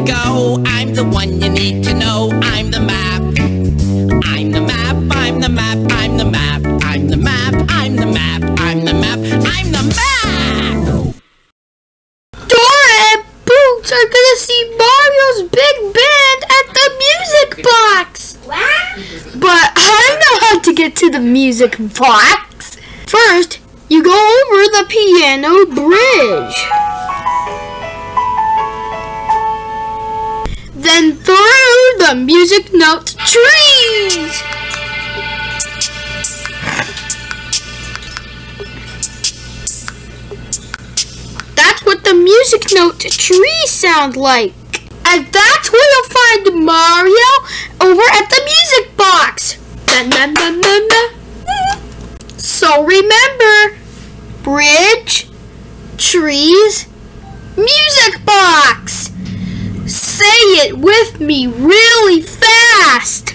go. I'm the one you need to know. I'm the map. I'm the map. I'm the map. I'm the map. I'm the map. I'm the map. I'm the map. I'm the map. Dora and Boots are gonna see Mario's big band at the music box. What? But I know how to get to the music box. First, you go over the piano bridge. Then through the music note trees. That's what the music note trees sound like. And that's where you'll find Mario over at the music box. So remember, bridge, trees, music box. Say it with me really fast.